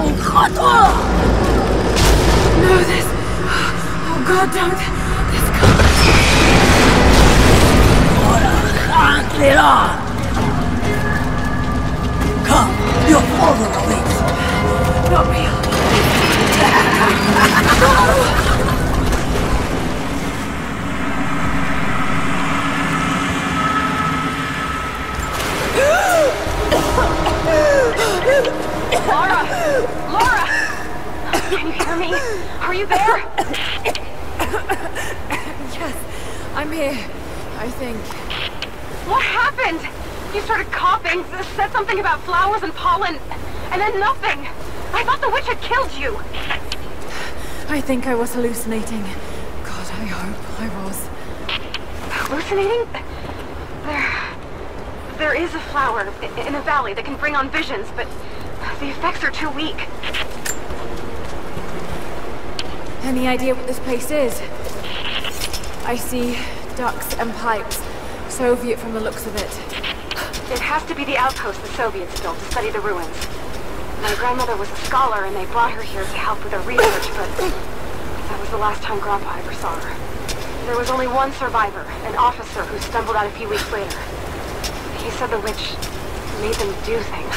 No, this... Oh God, don't... This can't... Come, your father awaits. Not real. Laura! Laura! Can you hear me? Are you there? Yes, I'm here, I think. What happened? You started coughing, said something about flowers and pollen, and then nothing. I thought the witch had killed you. I think I was hallucinating. God, I hope I was. Hallucinating? There is a flower in a valley that can bring on visions, but the effects are too weak. Any idea what this place is? I see ducts and pipes. Soviet from the looks of it. It has to be the outpost the Soviets built to study the ruins. My grandmother was a scholar and they brought her here to help with her research, but that was the last time Grandpa ever saw her. There was only one survivor, an officer who stumbled out a few weeks later. He said the witch made them do things.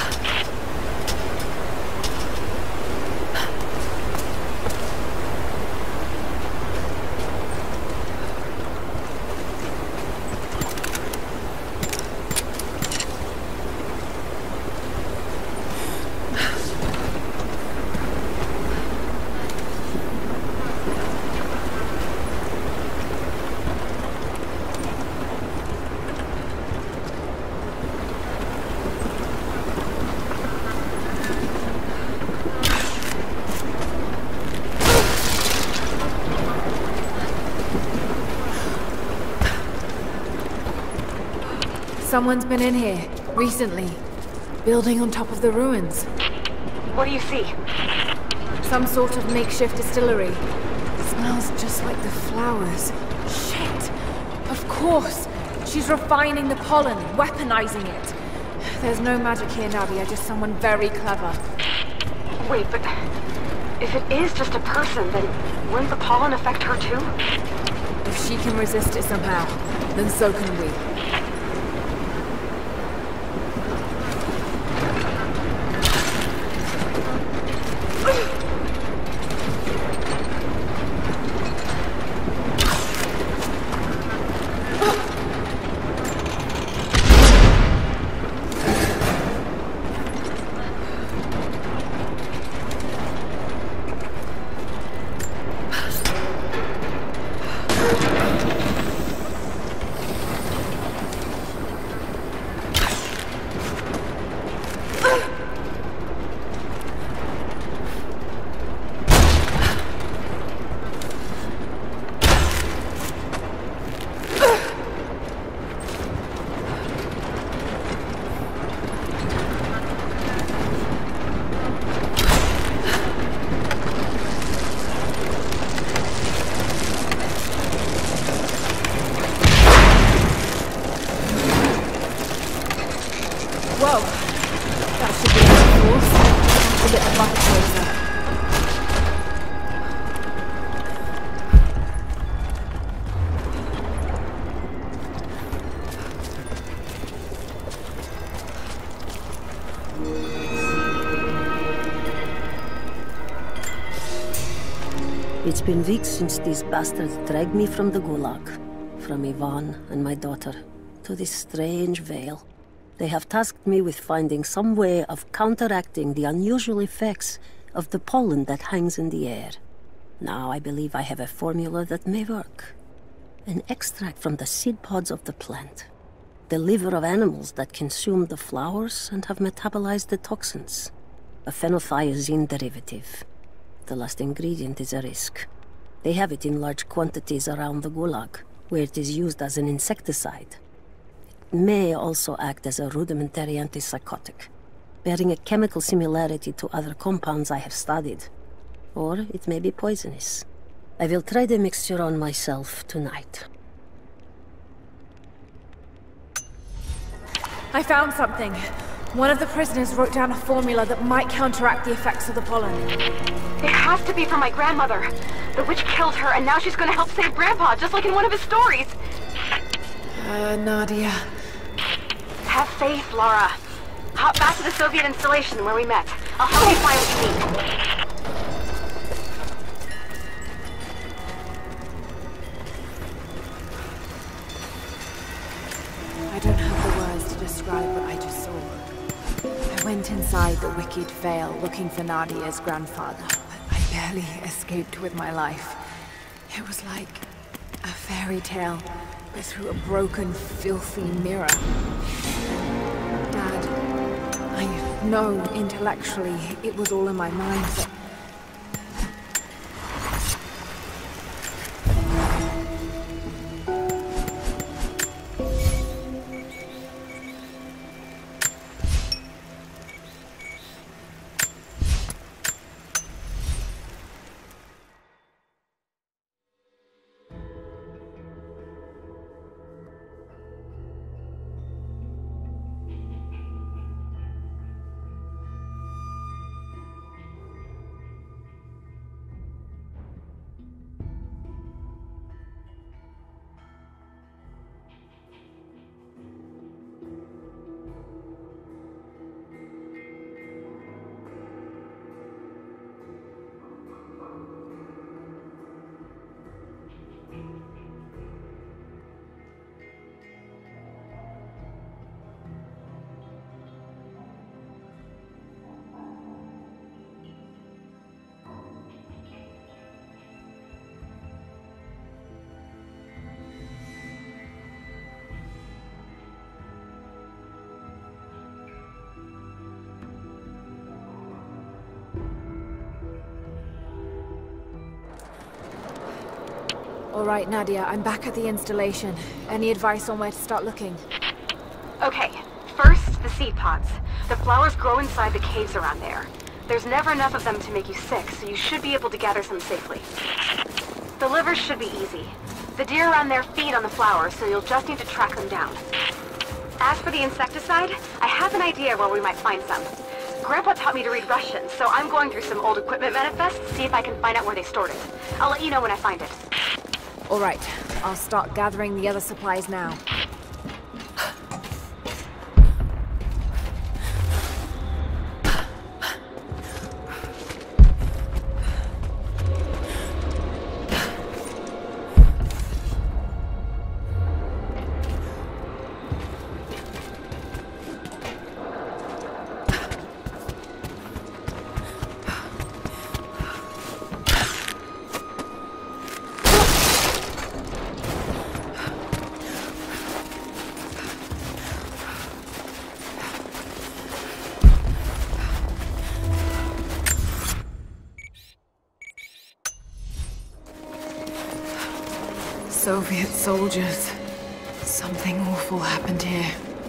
Someone's been in here, recently. Building on top of the ruins. What do you see? Some sort of makeshift distillery. Smells just like the flowers. Shit! Of course! She's refining the pollen, weaponizing it. There's no magic here, Nadia, just someone very clever. Wait, but if it is just a person, then wouldn't the pollen affect her too? If she can resist it somehow, then so can we. Whoa! That should be enough force. To get the bucket closer. It's been weeks since these bastards dragged me from the Gulag, from Ivan and my daughter, to this strange vale. They have tasked me with finding some way of counteracting the unusual effects of the pollen that hangs in the air. Now I believe I have a formula that may work. An extract from the seed pods of the plant. The liver of animals that consumed the flowers and have metabolized the toxins. A phenothiazine derivative. The last ingredient is a risk. They have it in large quantities around the Gulag, where it is used as an insecticide. It may also act as a rudimentary antipsychotic, bearing a chemical similarity to other compounds I have studied. Or it may be poisonous. I will try the mixture on myself tonight. I found something. One of the prisoners wrote down a formula that might counteract the effects of the pollen. It has to be from my grandmother. The witch killed her, and now she's gonna help save Grandpa, just like in one of his stories. Nadia. Have faith, Laura. Hop back to the Soviet installation where we met. I'll help you find what you need. I don't have the words to describe what I just saw. I went inside the wicked vale looking for Nadia's grandfather, but I barely escaped with my life. It was like a fairy tale, but through a broken, filthy mirror. Dad, I know intellectually it was all in my mind, but all right, Nadia, I'm back at the installation. Any advice on where to start looking? Okay, first, the seed pods. The flowers grow inside the caves around there. There's never enough of them to make you sick, so you should be able to gather some safely. The livers should be easy. The deer around there feed on the flowers, so you'll just need to track them down. As for the insecticide, I have an idea where we might find some. Grandpa taught me to read Russian, so I'm going through some old equipment manifests to see if I can find out where they stored it. I'll let you know when I find it. All right, I'll start gathering the other supplies now. Soviet soldiers. Something awful happened here.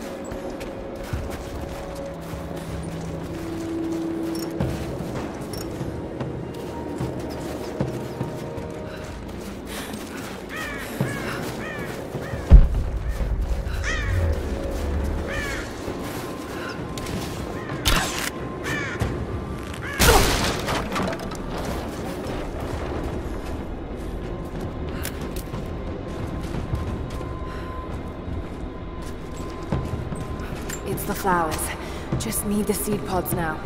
It's the flowers. Just need the seed pods now.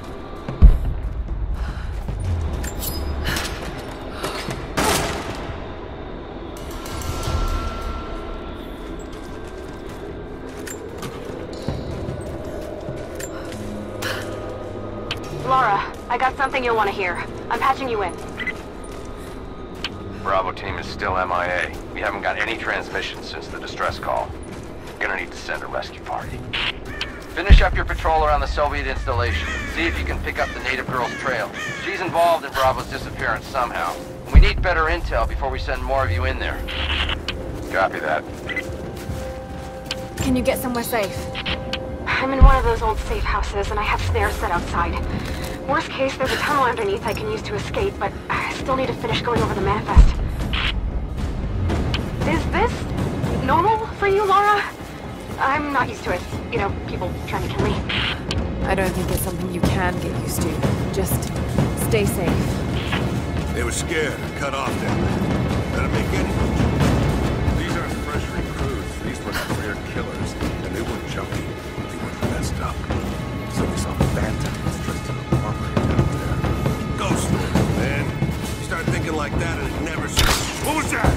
Laura, I got something you'll want to hear. I'm patching you in. Bravo team is still MIA. We haven't got any transmissions since the distress call. Gonna need to send a rescue party. Finish up your patrol around the Soviet installation. See if you can pick up the native girl's trail. She's involved in Bravo's disappearance somehow. We need better intel before we send more of you in there. Copy that. Can you get somewhere safe? I'm in one of those old safe houses, and I have snares set outside. Worst case, there's a tunnel underneath I can use to escape, but I still need to finish going over the manifest. Is this normal for you, Laura? I'm not used to it. You know, people trying to kill me. I don't think it's something you can get used to. Just stay safe. They were scared, cut off down there. Better make any moves. These aren't fresh recruits. These were career killers. And they weren't jumpy. They weren't messed up. So we saw phantoms dressed in armor down there. Ghost stories, man. You start thinking like that and it never stops. What was that?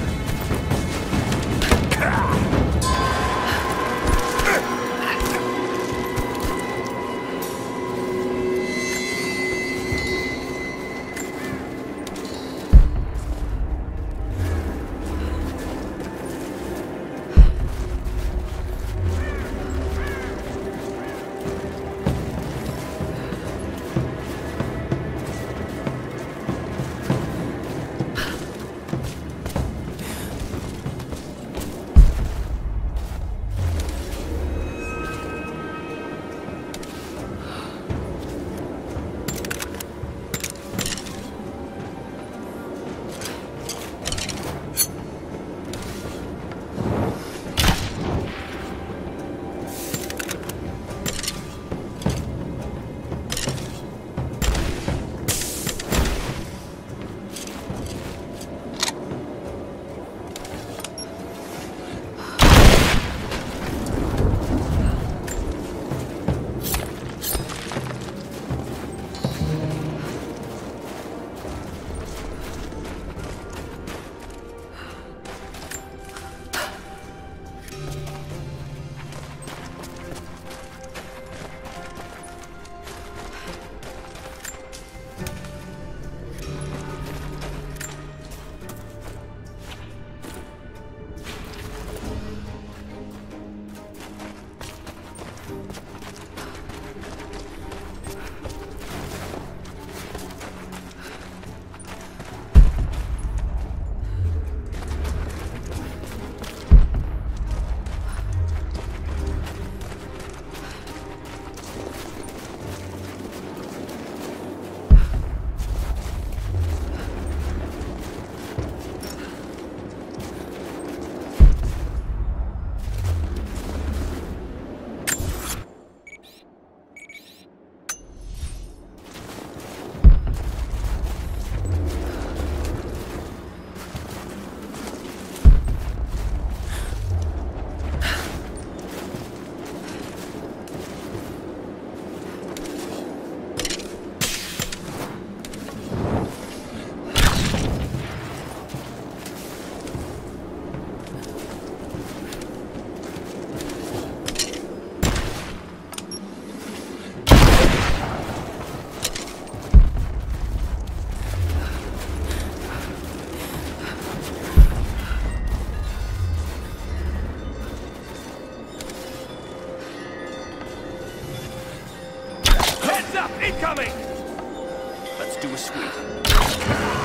Incoming! Let's do a sweep.